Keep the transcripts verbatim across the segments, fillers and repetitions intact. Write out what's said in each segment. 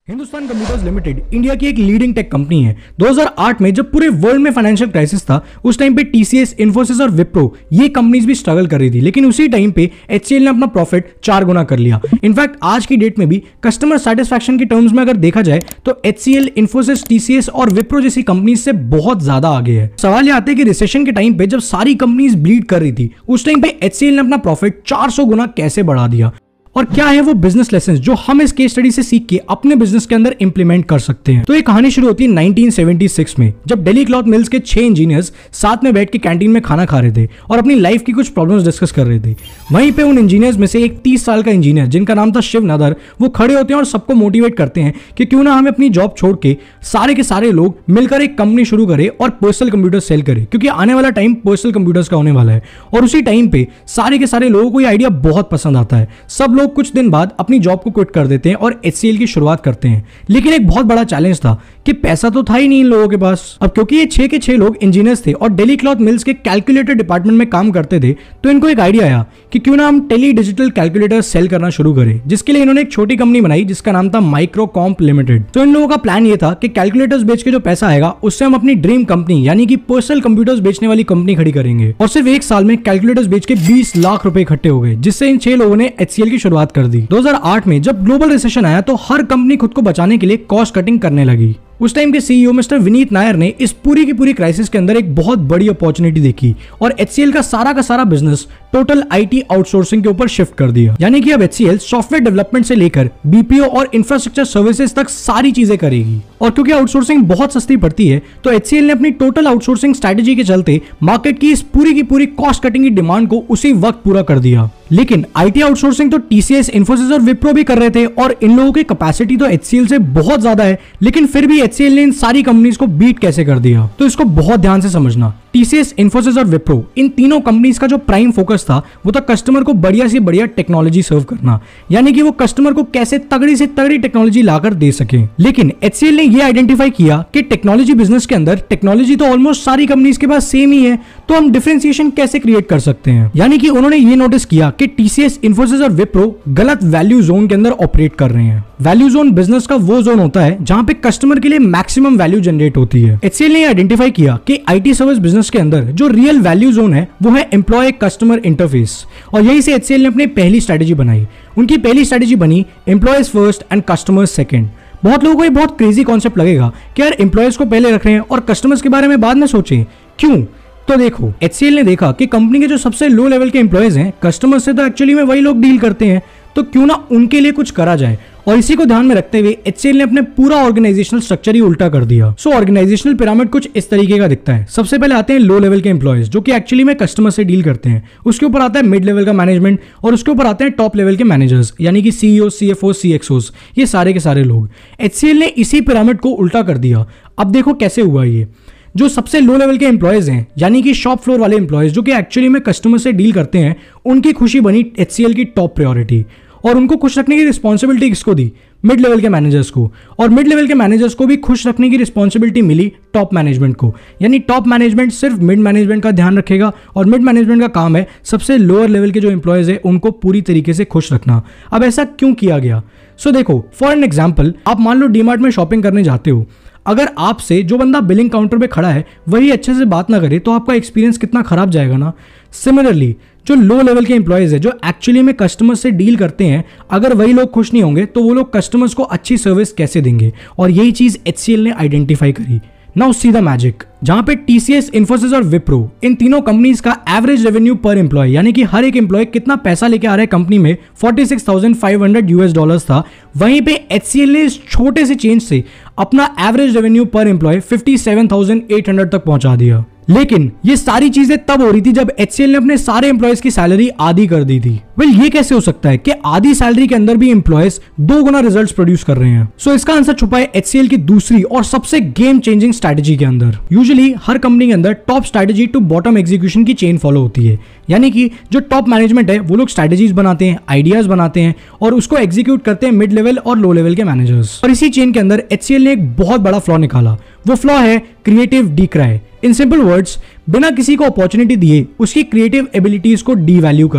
Hindustan computers limited India की एक leading tech company है। दो हज़ार आठ में जब पूरे वर्ल्ड में फाइनेंशियल क्राइसिस था, उस टाइम पे टीसीएस, इन्फोसिस और विप्रो ये कंपनीज भी स्ट्रगल कर रही थी, लेकिन उसी टाइम पे एचसीएल ने अपना प्रॉफिट चार गुना कर लिया। इनफैक्ट आज की डेट में भी कस्टमर सेटिस्फैक्शन के टर्म्स में अगर देखा जाए तो एचसीएल, इन्फोसिस, टीसीएस और विप्रो जैसी कंपनीज से बहुत ज्यादा आगे है। सवाल ये आता है कि रिसेशन के टाइम पे जब सारी कंपनीज ब्लीड कर रही थी, उस टाइम पे एचसीएल ने अपना प्रॉफिट चार सौ गुना कैसे बढ़ा दिया, और क्या है वो बिजनेस लेसन जो हम इस केस स्टडी से सीख के अपने बिजनेस के अंदर इंप्लीमेंट कर सकते हैं। तो ये कहानी शुरू होती है नाइनटीन सेवेंटी सिक्स में, जब दिल्ली क्लॉथ मिल्स के छह इंजीनियर्स साथ में बैठ के कैंटीन में खाना खा रहे थे और अपनी लाइफ की कुछ प्रॉब्लम्स डिस्कस कर रहे थे। वहीं पे उन इंजीनियर्स में से एक तीस साल का इंजीनियर जिनका नाम था शिव नादर, वो खड़े होते हैं और सबको मोटिवेट करते हैं कि क्यों ना हमें अपनी जॉब छोड़ के सारे के सारे लोग मिलकर एक कंपनी शुरू करें और पर्सनल कंप्यूटर सेल करें, क्योंकि आने वाला टाइम पर्सनल कंप्यूटर्स का होने वाला है। और उसी टाइम पे सारे के सारे लोगों को ये आइडिया बहुत पसंद आता है। सब लोग कुछ दिन बाद अपनी जॉब को क्विट कर देते हैं और एचसीएल की शुरुआत करते हैं। लेकिन एक बहुत बड़ा चैलेंज था कि पैसा तो था ही नहीं इन लोगों के पास। अब क्योंकि ये छह के छह लोग इंजीनियर्स थे और दिल्ली क्लॉथ मिल्स के कैलकुलेटर डिपार्टमेंट में काम करते थे, तो इनको एक आइडिया आया कि क्यों ना हम टेली डिजिटल कैलकुलेटर सेल करना शुरू करें, जिसके लिए इन्होंने एक छोटी कंपनी बनाई जिसका नाम था माइक्रोकॉम्प लिमिटेड। तो इन लोगों का प्लान ये था कि कैलकुलेटर्स बेच के जो पैसा आएगा उससे हम अपनी ड्रीम कंपनी यानी कि पर्सनल कंप्यूटर्स बेचने वाली कंपनी खड़ी करेंगे। और सिर्फ एक साल में कैलकुलेटर्स बेच के बीस लाख रुपए इकट्ठे हो गए, जिससे इन छह लोगों ने एचसीएल की शुरुआत कर दी। दो हज़ार आठ में जब ग्लोबल रिसेशन आया तो हर कंपनी खुद को बचाने के लिए कॉस्ट कटिंग करने लगी। उस टाइम के सीईओ मिस्टर विनीत नायर ने इस पूरी की पूरी क्राइसिस के अंदर एक बहुत बड़ी अपॉर्चुनिटी देखी और एचसीएल का सारा का सारा बिजनेस टोटल आईटी आउटसोर्सिंग के ऊपर शिफ्ट कर दिया। यानी कि अब एचसीएल सॉफ्टवेयर डेवलपमेंट से लेकर बीपीओ और इंफ्रास्ट्रक्चर सर्विसेज तक सारी चीजें करेगी। और क्योंकि आउटसोर्सिंग बहुत सस्ती पड़ती है, तो एचसीएल ने अपनी टोटल आउटसोर्सिंग स्ट्रेटेजी के चलते मार्केट की इस पूरी की पूरी कॉस्ट कटिंग की डिमांड को उसी वक्त पूरा कर दिया। लेकिन आईटी आउटसोर्सिंग तो टीसीएस, इन्फोसिस और विप्रो भी कर रहे थे और इन लोगों की कैपेसिटी तो एचसीएल से बहुत ज्यादा है, लेकिन फिर भी एचसीएल ने इन सारी कंपनीज को बीट कैसे कर दिया। तो इसको बहुत ध्यान से समझना। टीसीएस, इन्फोसिस और विप्रो इन तीनों कंपनीज का जो प्राइम फोकस था वो था कस्टमर को बढ़िया से बढ़िया टेक्नोलॉजी सर्व करना, यानी कि वो कस्टमर को कैसे तगड़ी से तगड़ी टेक्नोलॉजी लाकर दे सके। लेकिन एचसीएल ने ये आइडेंटिफाई किया कि टेक्नोलॉजी बिजनेस के अंदर टेक्नोलॉजी तो ऑलमोस्ट सारी कंपनीज के पास सेम ही है, तो हम डिफरेंशिएशन कैसे क्रिएट कर सकते हैं। यानी कि उन्होंने ये नोटिस किया कि टीसीएस, इन्फोसिस और विप्रो गलत वैल्यू जोन के अंदर ऑपरेट कर रहे हैं। वैल्यू जोन बिजनेस का वो जोन होता है जहां पे कस्टमर के लिए मैक्सिमम वैल्यू जनरेट होती है। एचसीएल ने आइडेंटिफाई किया कि आईटी सर्विस बिजनेस के अंदर जो रियल वैल्यू जोन है वो है एम्प्लॉय कस्टमर इंटरफेस, और यहीं से एचसीएल ने अपनी पहली स्ट्रेटेजी बनाई। उनकी पहली स्ट्रेटेजी बनी employees first and customers second. बहुत लोगों को ये बहुत क्रेजी कॉन्सेप्ट लगेगा कि यार एम्प्लॉयज को पहले रख रहे हैं और कस्टमर्स के बारे में बाद में सोचें, क्यों? तो देखो, एचसीएल ने देखा कि कंपनी के जो सबसे लो लेवल के एम्प्लॉयज हैं, कस्टमर्स से तो एक्चुअली में वही लोग डील करते हैं, तो क्यों ना उनके लिए कुछ करा जाए। और इसी को ध्यान में रखते हुए एचसीएल ने अपने पूरा ऑर्गेनाइजेशनल स्ट्रक्चर ही उल्टा कर दिया। सो ऑर्गेनाइजेशनल पिरामिड कुछ इस तरीके का दिखता है। सबसे पहले आते हैं लो लेवल के एम्प्लॉयज जो कि एक्चुअली में कस्टमर से डील करते हैं। उसके ऊपर आता है मिड लेवल का मैनेजमेंट और उसके ऊपर आते हैं टॉप लेवल के मैनेजर्स, यानी कि सीईओ, सीएफओ, सीएक्सओस, ये सारे के सारे लोग। एचसीएल ने इसी पिरामिड को उल्टा कर दिया। अब देखो कैसे हुआ ये। जो सबसे लो लेवल के एम्प्लॉयज हैं, यानी कि शॉप फ्लोर वाले एम्प्लॉयज जो कि एक्चुअली में कस्टमर से डील करते हैं, उनकी खुशी बनी एचसीएल की टॉप प्रायोरिटी। और उनको खुश रखने की रिस्पॉन्सिबिलिटी किसको दी? मिड लेवल के मैनेजर्स को। और मिड लेवल के मैनेजर्स को भी खुश रखने की रिस्पॉन्सिबिलिटी मिली टॉप मैनेजमेंट को। यानी टॉप मैनेजमेंट सिर्फ मिड मैनेजमेंट का ध्यान रखेगा और मिड मैनेजमेंट का काम है सबसे लोअर लेवल के जो एम्प्लॉयज है उनको पूरी तरीके से खुश रखना। अब ऐसा क्यों किया गया? सो so, देखो, फॉर एन एग्जाम्पल, आप मान लो डीमार्ट में शॉपिंग करने जाते हो। अगर आपसे जो बंदा बिलिंग काउंटर पे खड़ा है वही अच्छे से बात ना करे तो आपका एक्सपीरियंस कितना खराब जाएगा ना। सिमिलरली जो लो लेवल के एम्प्लॉयज है जो एक्चुअली में कस्टमर से डील करते हैं, अगर वही लोग खुश नहीं होंगे तो वो लोग कस्टमर्स को अच्छी सर्विस कैसे देंगे? और यही चीज एचसीएल ने आइडेंटिफाई करी। नाउ सी द मैजिक, जहां पे टीसीएस, इन्फोसिस और विप्रो इन तीनों कंपनीज का एवरेज रेवेन्यू पर एम्प्लॉय, यानी कि हर एक एम्प्लॉय कितना पैसा लेके आ रहा है कंपनी में, छियालीस हज़ार पाँच सौ यूएस डॉलर्स था। वहीं पे एचसीएल ने इस छोटे से चेंज से अपना एवरेज रेवेन्यू पर एम्प्लॉय सत्तावन हज़ार आठ सौ तक पहुंचा दिया। लेकिन ये सारी चीजें तब हो रही थी जब एचसीएल ने अपने सारे एम्प्लॉयज की सैलरी आधी कर दी थी। वेल well, ये कैसे हो सकता है कि आधी सैलरी के अंदर भी एम्प्लॉयज दो गुना रिजल्ट्स प्रोड्यूस कर रहे हैं? सो so, इसका आंसर छुपा है एचसीएल की दूसरी और सबसे गेम चेंजिंग स्ट्रेटेजी के अंदर। यूजुअली हर कंपनी के अंदर top strategy to bottom execution की चेन फॉलो होती है, यानी कि जो टॉप मैनेजमेंट है वो लोग स्ट्रेटेजीज बनाते हैं, आइडियाज बनाते हैं और उसको एग्जीक्यूट करते हैं मिड लेवल और लो लेवल के मैनेजर्स। और इसी चेन के अंदर एचसीएल ने एक बहुत बड़ा फ्लॉ निकाला। वो फ्लॉ है क्रिएटिव डिक्राई। इन सिंपल वर्ड्स, बिना किसी को अपॉर्चुनिटी दिए उसकी क्रिएटिव एबिलिटीज को डीवैल्यू करना।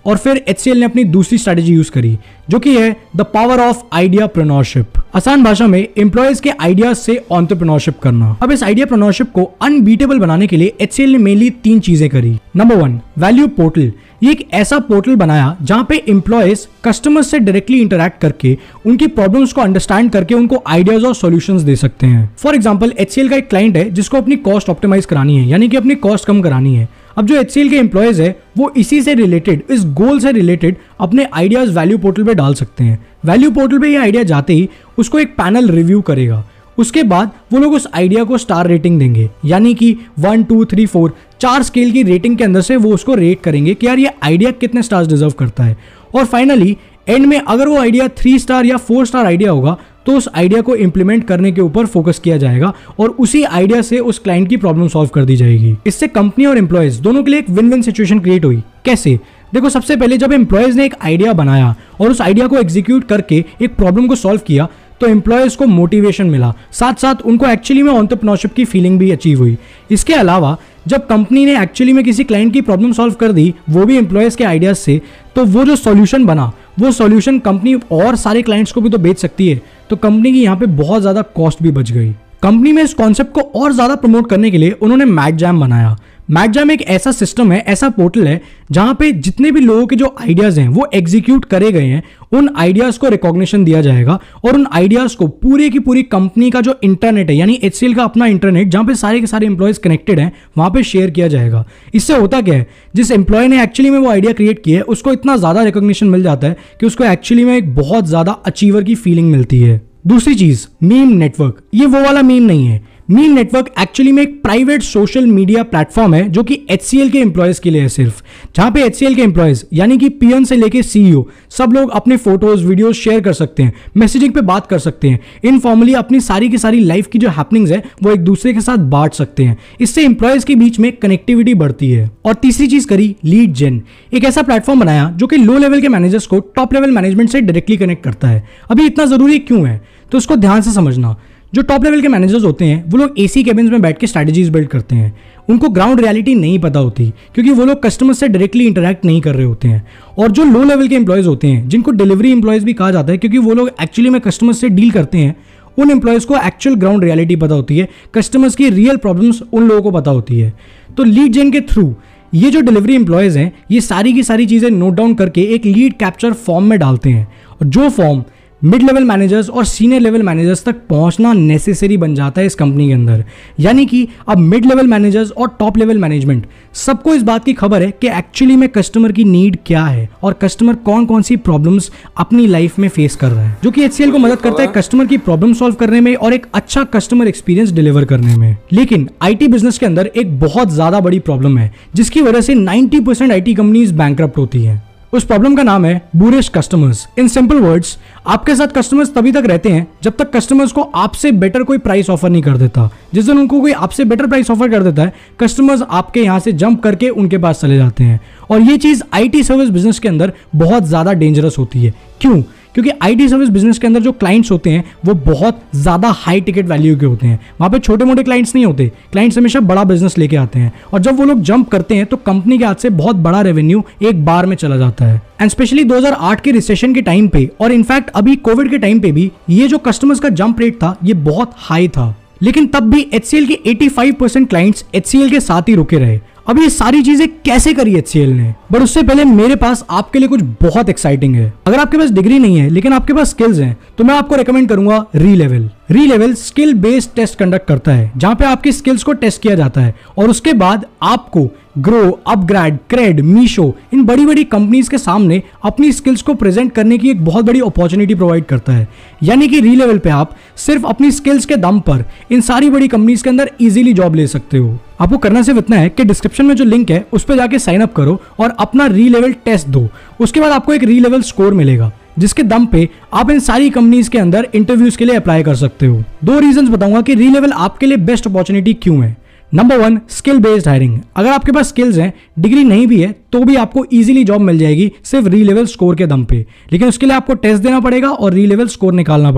और फिर एचसीएल ने अपनी दूसरी स्ट्रैटेजी यूज करी, जो कि है द पावर ऑफ आइडियाप्रेन्योरशिप। आसान भाषा में एम्प्लॉयज के आइडियाज से एंटरप्रेन्योरशिप करना। अब इस आइडियाप्रेन्योरशिप को अनबीटेबल बनाने के लिए एचसीएल ने मेनली तीन चीजें करी। Number one, value portal. ये एक ऐसा पोर्टल बनाया जहां पे एम्प्लॉयज कस्टमर्स से डायरेक्टली इंटरैक्ट करके उनकी प्रॉब्लम्स को अंडरस्टैंड करके उनको आइडियाज और सॉल्यूशंस दे सकते हैं। फॉर एग्जांपल, एचसीएल का एक क्लाइंट है जिसको अपनी कॉस्ट ऑप्टिमाइज करानी है, यानी कि अपनी कॉस्ट कम करानी है। अब जो एचसीएल के एम्प्लॉयज है वो इसी से रिलेटेड, इस गोल से रिलेटेड अपने आइडियाज वैल्यू पोर्टल पे डाल सकते हैं। वैल्यू पोर्टल पे ये आइडिया जाते ही उसको एक पैनल रिव्यू करेगा। उसके बाद वो लोग उस आइडिया को स्टार रेटिंग देंगे, यानी कि वन टू थ्री फोर चार स्केल की रेटिंग के अंदर से वो उसको रेट करेंगे कि यार ये आइडिया कितने स्टार्स डिजर्व करता है। और फाइनली एंड में अगर वो आइडिया थ्री स्टार या फोर स्टार आइडिया होगा तो उस आइडिया को इंप्लीमेंट करने के ऊपर फोकस किया जाएगा और उसी आइडिया से उस क्लाइंट की प्रॉब्लम सॉल्व कर दी जाएगी। इससे कंपनी और एम्प्लॉयज दोनों के लिए एक विन विन सिचुएशन क्रिएट हुई। कैसे? देखो, सबसे पहले जब एम्प्लॉयज ने एक आइडिया बनाया और उस आइडिया को एग्जीक्यूट करके एक प्रॉब्लम को सॉल्व किया तो एम्प्लॉयज को मोटिवेशन मिला, साथ साथ उनको एक्चुअली में एंटरप्रेन्योरशिप की फीलिंग भी अचीव हुई। इसके अलावा जब कंपनी ने एक्चुअली में किसी क्लाइंट की प्रॉब्लम सॉल्व कर दी, वो भी एम्प्लॉयज के आइडियाज से, तो वो जो सॉल्यूशन बना वो सॉल्यूशन कंपनी और सारे क्लाइंट्स को भी तो बेच सकती है, तो कंपनी की यहाँ पे बहुत ज्यादा कॉस्ट भी बच गई। कंपनी में इस कॉन्सेप्ट को और ज्यादा प्रमोट करने के लिए उन्होंने मैकजैम बनाया। मैकजैम एक ऐसा सिस्टम है, ऐसा पोर्टल है जहां पे जितने भी लोगों के जो आइडियाज हैं वो एग्जीक्यूट करे गए हैं, उन आइडियाज को रिकॉग्निशन दिया जाएगा और उन आइडियाज को पूरी की पूरी कंपनी का जो इंटरनेट है, यानी एचसीएल का अपना इंटरनेट जहां पे सारे के सारे एम्प्लॉयज कनेक्टेड हैं, वहां पे शेयर किया जाएगा। इससे होता क्या है, जिस एम्प्लॉय ने एक्चुअली में वो आइडिया क्रिएट किया है उसको इतना ज्यादा रिकॉग्निशन मिल जाता है कि उसको एक्चुअली में एक बहुत ज्यादा अचीवर की फीलिंग मिलती है। दूसरी चीज, मीम नेटवर्क। ये वो वाला मीम नहीं है। मीम नेटवर्क एक्चुअली में एक प्राइवेट सोशल मीडिया प्लेटफॉर्म है जो कि एचसीएल के एम्प्लॉयज के लिए है सिर्फ, जहां पे एचसीएल के एम्प्लॉयज यानी कि पीएन से लेके सीईओ सब लोग अपने फोटोज वीडियोज शेयर कर सकते हैं, मैसेजिंग पे बात कर सकते हैं, इनफॉर्मली अपनी सारी की सारी लाइफ की जो हैपनिंग्स है वो एक दूसरे के साथ बांट सकते हैं। इससे एम्प्लॉयज के बीच में कनेक्टिविटी बढ़ती है। और तीसरी चीज करी लीड जेन। एक ऐसा प्लेटफॉर्म बनाया जो कि लो लेवल के मैनेजर्स को टॉप लेवल मैनेजमेंट से डायरेक्टली कनेक्ट करता है। अभी इतना जरूरी क्यों है, तो उसको ध्यान से समझना। जो टॉप लेवल के मैनेजर्स होते हैं वो लोग एसी केबिन्स में बैठ के स्ट्रैटेजीज बिल्ड करते हैं। उनको ग्राउंड रियलिटी नहीं पता होती क्योंकि वो लोग कस्टमर से डायरेक्टली इंटरैक्ट नहीं कर रहे होते हैं। और जो लो लेवल के एम्प्लॉयज होते हैं, जिनको डिलीवरी एम्प्लॉयज भी कहा जाता है क्योंकि वो लोग एक्चुअली में कस्टमर से डील करते हैं, उन एम्प्लॉयज को एक्चुअल ग्राउंड रियलिटी पता होती है, कस्टमर्स की रियल प्रॉब्लम्स उन लोगों को पता होती है। तो लीड जेन के थ्रू ये जो डिलीवरी एम्प्लॉयज हैं ये सारी की सारी चीजें नोट डाउन करके एक लीड कैप्चर फॉर्म में डालते हैं और जो फॉर्म मिड लेवल मैनेजर्स और सीनियर लेवल मैनेजर्स तक पहुंचना नेसेसरी बन जाता है इस कंपनी के अंदर। यानी कि अब मिड लेवल मैनेजर्स और टॉप लेवल मैनेजमेंट सबको इस बात की खबर है कि एक्चुअली में कस्टमर की नीड क्या है और कस्टमर कौन कौन सी प्रॉब्लम्स अपनी लाइफ में फेस कर रहा है, जो कि एचसीएल को मदद करता है कस्टमर की प्रॉब्लम सॉल्व करने में और एक अच्छा कस्टमर एक्सपीरियंस डिलीवर करने में। लेकिन आईटी बिजनेस के अंदर एक बहुत ज्यादा बड़ी प्रॉब्लम है जिसकी वजह से ninety percent IT companies bankrupt होती हैं। उस प्रॉब्लम का नाम है boorish customers. In simple words, आपके साथ कस्टमर्स तभी तक रहते हैं जब तक कस्टमर्स को आपसे बेटर कोई प्राइस ऑफर नहीं कर देता। जिस दिन उनको कोई आपसे बेटर प्राइस ऑफर कर देता है, कस्टमर्स आपके यहां से जंप करके उनके पास चले जाते हैं। और ये चीज आईटी सर्विस बिजनेस के अंदर बहुत ज्यादा डेंजरस होती है। क्यों? क्योंकि आईटी सर्विस बिजनेस के अंदर जो क्लाइंट्स होते हैं वो बहुत ज्यादा हाई टिकट वैल्यू के होते हैं। वहां पे छोटे मोटे क्लाइंट्स नहीं होते, क्लाइंट्स हमेशा बड़ा बिजनेस लेके आते हैं और जब वो लोग जंप करते हैं तो कंपनी के हाथ से बहुत बड़ा रेवेन्यू एक बार में चला जाता है। एंड स्पेशली दो हज़ार आठ के रिसेशन के टाइम पे और इनफैक्ट अभी कोविड के टाइम पे भी ये जो कस्टमर्स का जंप रेट था ये बहुत हाई था। लेकिन तब भी एचसीएल के पचासी परसेंट क्लाइंट्स एचसीएल के साथ ही रुके रहे। अब ये सारी चीजें कैसे करी एचसीएल ने? बट उससे पहले मेरे पास आपके लिए कुछ बहुत एक्साइटिंग है। अगर आपके पास डिग्री नहीं है लेकिन आपके पास स्किल्स हैं तो मैं आपको रेकमेंड करूंगा Relevel. Relevel skill based test conduct करता है जहां पे आपकी स्किल्स को टेस्ट किया जाता है और उसके बाद आपको ग्रो, अपग्रेड, क्रेड, मीशो इन बड़ी बड़ी कंपनीज के सामने अपनी स्किल्स को प्रेजेंट करने की एक बहुत बड़ी अपॉर्चुनिटी प्रोवाइड करता है। यानी कि रीलेवल पे आप सिर्फ अपनी स्किल्स के दम पर इन सारी बड़ी कंपनीज के अंदर इजीली जॉब ले सकते हो। आपको करना सिर्फ इतना है कि डिस्क्रिप्शन में जो लिंक है उस पर जाके साइन अप करो और अपना रीलेवल टेस्ट दो। उसके बाद आपको एक रीलेवल स्कोर मिलेगा जिसके दम पे आप इन सारी कंपनीज के अंदर इंटरव्यूज के लिए अप्लाई कर सकते हो। दो रीजंस बताऊंगा कि रीलेवल आपके लिए बेस्ट अपॉर्चुनिटी क्यों है। Number one, skill based hiring. अगर आपके पास स्किल्स हैं, डिग्री नहीं भी है तो भी आपको इजीली जॉब मिल जाएगी सिर्फ रीलेवल स्कोर के दम पे, लेकिन उसके लिए आपको टेस्ट देना पड़ेगा और रीलेवल स्कोर निकालना पड़ेगा।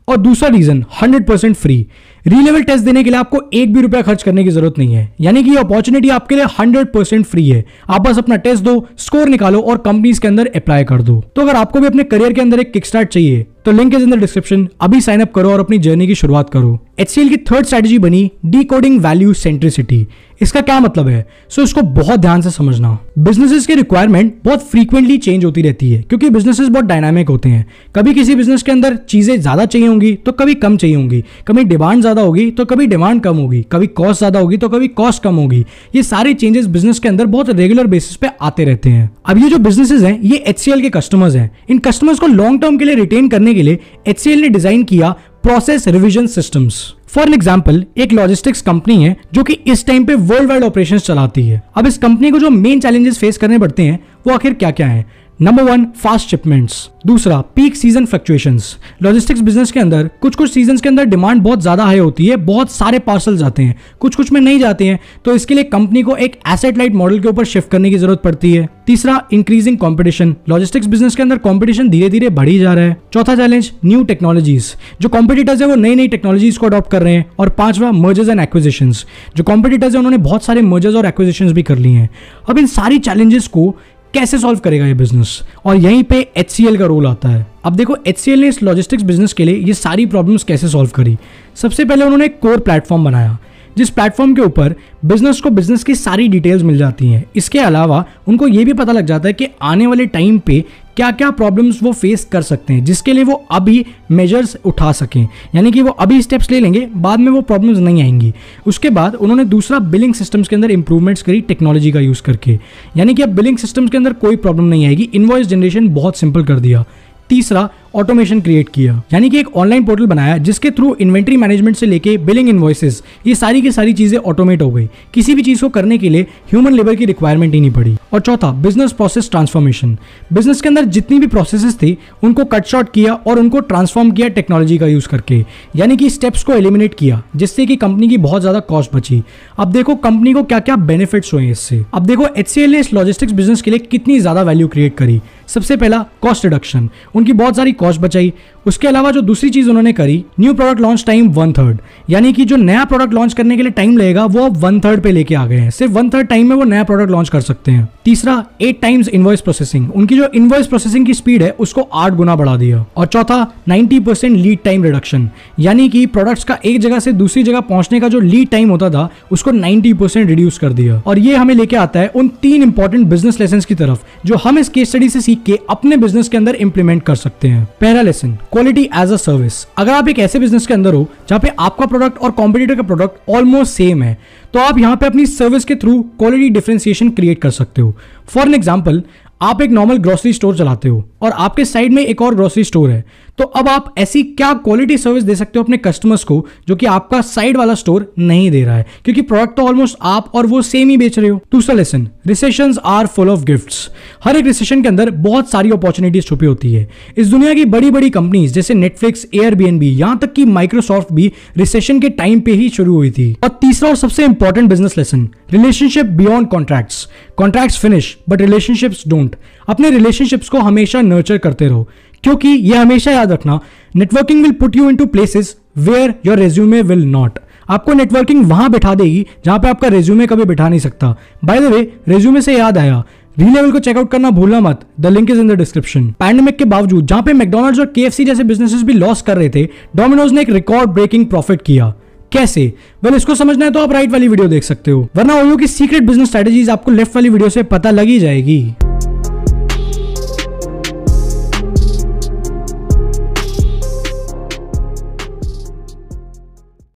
और दूसरा reason hundred percent free. Relevel test देने के लिए आपको एक भी रुपया खर्च करने की जरूरत नहीं है, यानी कि ये अपॉर्चुनिटी आपके लिए हंड्रेड परसेंट फ्री है। आप बस अपना टेस्ट दो, स्कोर निकालो और कंपनीज के अंदर अप्लाई कर दो। तो अगर आपको भी अपने करियर के अंदर एक किक स्टार्ट चाहिए तो link is in the description. अभी साइन अप करो और अपनी जर्नी की शुरुआत करो। एचसीएल की थर्ड स्ट्रेटजी बनी डिकोडिंग वैल्यू सेंट्रिसिटी। इसका क्या मतलब है? सो so, इसको बहुत ध्यान से समझना। बिजनेसेस की रिक्वायरमेंट बहुत फ्रीक्वेंटली चेंज होती रहती है, क्योंकि बिजनेसेस बहुत डायनामिक होते हैं। कभी किसी बिजनेस के अंदर चीजें ज्यादा चाहिए होंगी तो कभी कम चाहिए होंगी, कभी डिमांड ज्यादा होगी तो कभी डिमांड कम होगी, कभी कॉस्ट ज्यादा होगी तो कभी कॉस्ट कम होगी। ये सारे चेंजेस बिजनेस के अंदर बहुत रेगुलर बेसिस पे आते रहते हैं। अब ये जो बिजनेसेस हैं ये एचसीएल के कस्टमर्स हैं। इन कस्टमर्स को लॉन्ग टर्म के लिए रिटेन करने के लिए एचसीएल ने डिजाइन किया process revision systems. For an example, एक लॉजिस्टिक्स कंपनी है जो कि इस टाइम पे वर्ल्ड वाइड ऑपरेशंस चलाती है। अब इस कंपनी को जो मेन चैलेंजेस फेस करने पड़ते हैं वो आखिर क्या क्या हैं? Number one, fast shipments. दूसरा, peak season fluctuations. Logistics business के अंदर कुछ कुछ सीजन के अंदर डिमांड बहुत ज्यादा हाई होती है, बहुत सारे पार्सल जाते हैं, कुछ कुछ में नहीं जाते हैं, तो इसके लिए कंपनी को एक एसेट लाइट मॉडल के ऊपर शिफ्ट करने की जरूरत पड़ती है। तीसरा, इंक्रीजिंग कंपटीशन। लॉजिस्टिक्स बिजनेस के अंदर कंपटीशन धीरे धीरे बढ़ ही जा रहा है। चौथा चैलेंज, न्यू टेक्नोलॉजीज। जो कॉम्पिटिटर्स है वो नई नई टेक्नोलॉजीज को अडॉप्ट कर रहे हैं। और पांचवा, मर्जर्स एंड एक्विजिशंस। जो कॉम्पिटिटर्स है उन्होंने बहुत सारे मर्जर्स और एक्विजिशंस भी कर लिए हैं। अब इन सारी चैलेंजेस को कैसे सॉल्व करेगा ये बिजनेस? और यहीं पे एचसीएल का रोल आता है। अब देखो, एचसीएल ने इस लॉजिस्टिक्स बिजनेस के लिए ये सारी प्रॉब्लम्स कैसे सॉल्व करी। सबसे पहले उन्होंने एक कोर प्लेटफॉर्म बनाया, जिस प्लेटफॉर्म के ऊपर बिजनेस को बिजनेस की सारी डिटेल्स मिल जाती हैं। इसके अलावा उनको ये भी पता लग जाता है कि आने वाले टाइम पे क्या क्या प्रॉब्लम्स वो फेस कर सकते हैं, जिसके लिए वो अभी मेजर्स उठा सकें, यानी कि वो अभी स्टेप्स ले लेंगे, बाद में वो प्रॉब्लम्स नहीं आएंगी। उसके बाद उन्होंने दूसरा, बिलिंग सिस्टम्स के अंदर इंप्रूवमेंट्स करी टेक्नोलॉजी का यूज करके, यानी कि अब बिलिंग सिस्टम्स के अंदर कोई प्रॉब्लम नहीं आएगी। इनवॉइस जनरेशन बहुत सिंपल कर दिया। तीसरा, ऑटोमेशन क्रिएट किया, यानी कि एक ऑनलाइन पोर्टल बनाया जिसके थ्रू इन्वेंट्री मैनेजमेंट से लेके बिलिंग इनवॉइसेस, ये सारी की सारी चीजें ऑटोमेट हो गई। किसी भी चीज को करने के लिए ह्यूमन लेबर की रिक्वायरमेंट ही नहीं पड़ी। और चौथा, बिजनेस प्रोसेस ट्रांसफॉर्मेशन। बिजनेस के अंदर जितनी भी प्रोसेसेस थी उनको कट शॉर्ट किया और उनको ट्रांसफॉर्म किया टेक्नोलॉजी का यूज करके, यानी कि स्टेप्स को एलिमिनेट किया, जिससे कि कंपनी की बहुत ज्यादा कॉस्ट बची। अब देखो कंपनी को क्या क्या बेनिफिट्स हुए इससे। अब देखो एचसीएल ने इस लॉजिस्टिक्स बिजनेस के लिए कितनी ज्यादा वैल्यू क्रिएट करी। सबसे पहला, कॉस्ट रिडक्शन। उनकी बहुत सारी कॉस्ट बचाई। उसके अलावा जो दूसरी चीज उन्होंने करी, new product launch time one third, यानी कि जो नया प्रोडक्ट लॉन्च करने के लिए टाइम लगेगा वो अब वन थर्ड पे लेके आ गए हैं। सिर्फ वन थर्ड टाइम में वो नया प्रोडक्ट लॉन्च कर सकते हैं। तीसरा, एट टाइम्स इनवॉइस प्रोसेसिंग। उनकी जो इनवॉइस प्रोसेसिंग की स्पीड है उसको आठ गुना बढ़ा दिया। और चौथा, ninety percent lead time reduction, यानी कि प्रोडक्ट्स का एक जगह से दूसरी जगह पहुंचने का जो लीड टाइम होता था उसको नाइंटी परसेंट रिड्यूस कर दिया। और ये हमें लेके आता है उन तीन इंपॉर्टेंट बिजनेस लेसन की तरफ जो हम इस केस स्टडी से सीख के अपने बिजनेस के अंदर इंप्लीमेंट कर सकते हैं। पहला lesson, quality as a service. अगर आप एक ऐसे बिजनेस के अंदर हो जहां पे आपका प्रोडक्ट और कॉम्पिटिटर का प्रोडक्ट ऑलमोस्ट सेम है, तो आप यहां पे अपनी सर्विस के थ्रू क्वालिटी डिफरेंशिएशन क्रिएट कर सकते हो। फॉर एन एग्जांपल, आप एक नॉर्मल ग्रोसरी स्टोर चलाते हो और आपके साइड में एक और ग्रोसरी स्टोर है, तो अब आप ऐसी क्या क्वालिटी सर्विस दे सकते हो अपने कस्टमर्स को जो कि आपका साइड वाला स्टोर नहीं दे रहा है, क्योंकि प्रोडक्ट तो ऑलमोस्ट आप और वो सेम ही बेच रहे हो। दूसरा lesson, recessions are full of gifts. हर एक रिसेशन के अंदर बहुत सारी अपॉर्चुनिटीज छुपी होती है। इस दुनिया की बड़ी बड़ी कंपनीज जैसे नेटफ्लिक्स, एयरबीएनबी, यहां तक कि माइक्रोसॉफ्ट भी रिसेशन के टाइम पे ही शुरू हुई थी। और तीसरा और सबसे important business lesson, relationship beyond contracts. Contracts finish but relationships don't. अपने रिलेशनशिप्स को हमेशा नर्चर करते रहो, क्योंकि ये हमेशा याद रखना, networking will put you into places where your resume will not. आपको नेटवर्किंग वहां बिठा देगी जहां पे आपका रेज्यूमे कभी बिठा नहीं सकता। बाय द वे, रेज्यूमे से याद आया, री-लेवल को चेकआउट करना भूलना मत, the link is in the description. Pandemic के बावजूद जहां पे मैकडॉनल्ड्स और केएफसी जैसे बिजनेसेस भी लॉस कर रहे थे, डोमिनोज ने एक रिकॉर्ड ब्रेकिंग प्रॉफिट किया। कैसे? वेल, इसको समझना है तो आप राइट वाली वीडियो देख सकते हो, वरना ओयो की सीक्रेट बिजनेस स्ट्रेटजीज आपको लेफ्ट वाली वीडियो से पता लगी जाएगी।